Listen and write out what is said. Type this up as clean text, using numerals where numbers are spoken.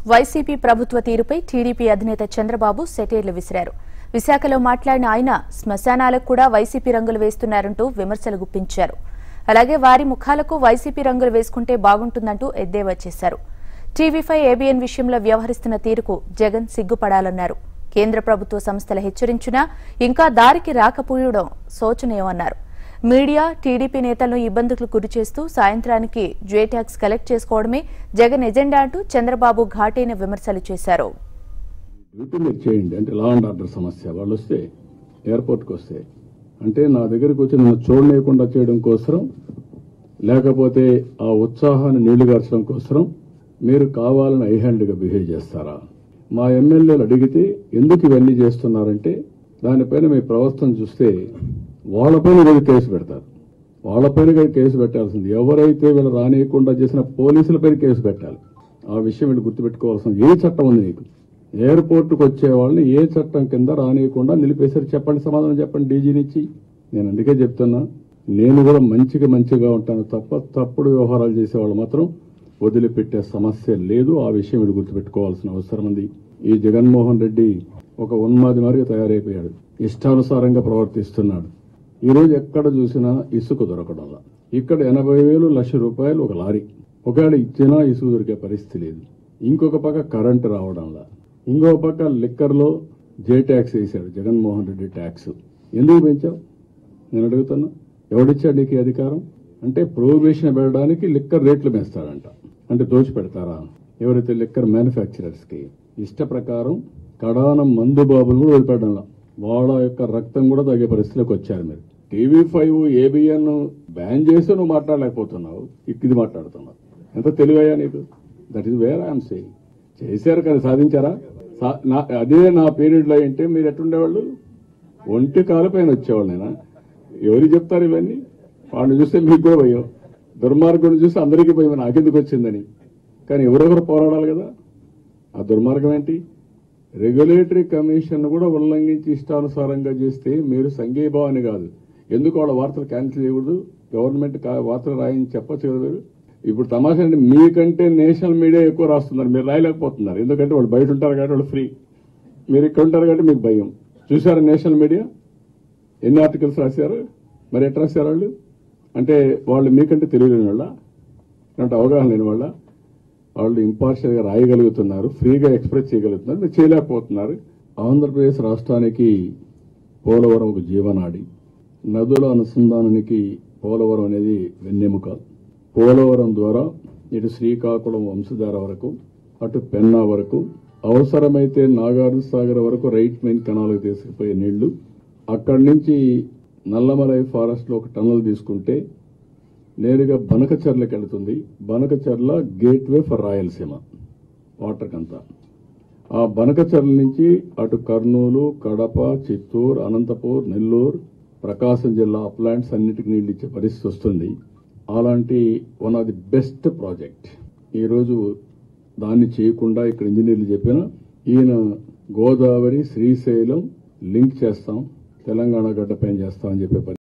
YCP ప్రభుత్వ తీరుపై TDP అధినేత చంద్రబాబు సెటైర్లు విసిరారు. విశాఖలో మాట్లాడిన ఆయన శ్మశానాలకు కూడా వైసీపీ రంగులు వేస్తున్నారంటూ విమర్శలు గుప్పించారు. అలాగే వారి ముఖాలకు వైసీపీ రంగులు వేసుకుంటే బాగుంటుందంటూ ఎద్దేవా చేశారు. టీవీ5 ఏబీఎన్ విషయంలో వ్యవహరిస్తున్న తీరుకు జగన్ సిగ్గుపడాలన్నారు. కేంద్ర ప్రభుత్వ సంస్థలు హెచ్చరించినా ఇంకా దారికి రాకపోవడం శోచనీయమన్నారు. మీడియా టీడీపీ నేతలను ఇబ్బందులకు గురిచేస్తూ సాయంత్రానికి జే ట్యాక్స్ కలెక్ట్ చేసుకోవడమే జగన్ ఎజెండా అంటూ చంద్రబాబు ఘాటైన విమర్శలు చేశారు. చేయండి అంటే లా అండ్ ఆర్డర్ సమస్య వాళ్ళు వస్తే ఎయిర్పోర్ట్కి వస్తే అంటే నా దగ్గరికి వచ్చి నన్ను చూడలేకుండా చేయడం కోసం లేకపోతే ఆ ఉత్సాహాన్ని నీళ్లుగార్చడం కోసం మీరు కావాలని ఐహ్యాండ్గా బిహేవ్ చేస్తారా? మా ఎమ్మెల్యేలు అడిగితే ఎందుకు ఇవన్నీ చేస్తున్నారంటే దానిపైన మీ ప్రవర్తన చూస్తే వాళ్ళపైన వీళ్ళు కేసు పెడతారు. వాళ్ళపైన కేసు పెట్టాల్సింది ఎవరైతే వీళ్ళు రానియకుండా చేసిన పోలీసులపైన కేసు పెట్టాలి. ఆ విషయం వీళ్ళు గుర్తుపెట్టుకోవాల్సింది. ఏ చట్టం ఉంది నీకు? ఎయిర్పోర్ట్కి వచ్చే వాళ్ళని ఏ చట్టం కింద రానియకుండా నిలిపేశారు? చెప్పండి, సమాధానం చెప్పండి డీజీనిచ్చి. నేను అందుకే చెప్తున్నా, నేను కూడా మంచిగా ఉంటాను తప్ప తప్పుడు వ్యవహారాలు చేసేవాళ్ళు మాత్రం వదిలిపెట్టే సమస్య లేదు. ఆ విషయం వీళ్ళు గుర్తుపెట్టుకోవాల్సిన అవసరం ఉంది. ఈ జగన్మోహన్ రెడ్డి ఒక ఉన్మాది మాదిరిగా తయారైపోయాడు. ఇష్టానుసారంగా ప్రవర్తిస్తున్నాడు. ఈరోజు ఎక్కడ చూసినా ఇసుక దొరకడంలా. ఇక్కడ 80,000 లక్ష రూపాయలు ఒక లారీ. ఒకవేళ ఇచ్చినా ఇసుక దొరికే పరిస్థితి లేదు. ఇంకొక పక్క కరెంటు రావడంలా. ఇంకొక పక్క లిక్కర్లో జే ట్యాక్స్ వేశాడు జగన్మోహన్ రెడ్డి. ట్యాక్స్ ఎందుకు పెంచావు నేను అడుగుతున్నా? ఎవడిచ్చాడు నీకు అధికారం? అంటే ప్రొహిబిషన్ పెట్టడానికి లిక్కర్ రేట్లు పెంచుతాడంట. అంటే దోచి పెడతారా? ఎవరైతే లిక్కర్ మ్యానుఫ్యాక్చరర్స్కి ఇష్ట ప్రకారం కడానం మందు బాబులు కూడా వదిలిపెట్టడంలా. వాళ్ళ యొక్క రక్తం కూడా తగ్గే పరిస్థితిలోకి వచ్చారు. మీరు టీవీ5 ఏబిఎన్ బ్యాన్ చేసి నువ్వు మాట్లాడలేకపోతున్నావు, ఇది మాట్లాడుతున్నావు. ఎంత తెలివయ్యా నీకు? That is where I'm saying. చేశారు కదా, సాధించారా? అదే నా పీరియడ్లో అంటే మీరు ఎట్టుండేవాళ్ళు? ఒంటి కాలు పైన వచ్చేవాళ్ళైనా ఎవరికి చెప్తారు ఇవన్నీ? వాళ్ళని చూస్తే మీకు కూడా భయం, దుర్మార్గుని చూస్తే అందరికీ భయం నాకెందుకు వచ్చిందని. కానీ ఎవరొకరు పోరాడాలి కదా. ఆ దుర్మార్గం ఏంటి? రెగ్యులేటరీ కమిషన్ కూడా ఉల్లంఘించి ఇష్టానుసారంగా చేస్తే మీరు సంఘీభావాన్ని కాదు, ఎందుకు వాళ్ళ వార్తలు క్యాన్సిల్ చేయకూడదు? గవర్నమెంట్ వార్తలు రాయని చెప్పచ్చు కదా. ఇప్పుడు తమాషా అంటే మీకంటే నేషనల్ మీడియా ఎక్కువ రాస్తున్నారు, మీరు రాయలేకపోతున్నారు. ఎందుకంటే వాళ్ళు బయట ఉంటారు కాబట్టి వాళ్ళు ఫ్రీ, మీరు ఇక్కడ ఉంటారు కాబట్టి మీకు భయం. చూసారా నేషనల్ మీడియా ఎన్ని ఆర్టికల్స్ రాశారు? మరి ఎట్లా రాశారు వాళ్ళు? అంటే వాళ్ళు మీకంటే తెలియలేని వాళ్ళ, అంటే అవగాహన లేని వాళ్ళ? వాళ్ళు ఇంపార్షియల్గా రాయగలుగుతున్నారు, ఫ్రీగా ఎక్స్ప్రెస్ చేయగలుగుతున్నారు, మీరు చేయలేకపోతున్నారు. ఆంధ్రప్రదేశ్ రాష్ట్రానికి పోలవరం ఒక జీవనాడి. నదుల అనుసంధానానికి పోలవరం అనేది వెన్నెముక. పోలవరం ద్వారా ఇటు శ్రీకాకుళం వంశధార వరకు, అటు పెన్నా వరకు, అవసరమైతే నాగార్జున సాగర్ వరకు రైట్ మెయిన్ కెనాల్కి తీసుకుపోయే నీళ్లు. అక్కడి నుంచి నల్లమలై ఫారెస్ట్లో ఒక టన్నల్ తీసుకుంటే నేరుగా బనకచర్లకు వెళుతుంది. Banakacherla gateway for Rayalaseema water కంతా. ఆ బనకచర్ల నుంచి అటు కర్నూలు, కడప, చిత్తూరు, అనంతపూర్, నెల్లూరు, ప్రకాశం జిల్లా అప్లాంట్స్ అన్నిటికీ నీళ్ళు ఇచ్చే పరిస్థితి వస్తుంది. అలాంటి one of the best project. ఈరోజు దాన్ని చేయకుండా ఇక్కడ ఇంజనీర్లు చెప్పిన ఈయన గోదావరి శ్రీశైలం లింక్ చేస్తాం, తెలంగాణ గడ్డపైన చేస్తామని చెప్పే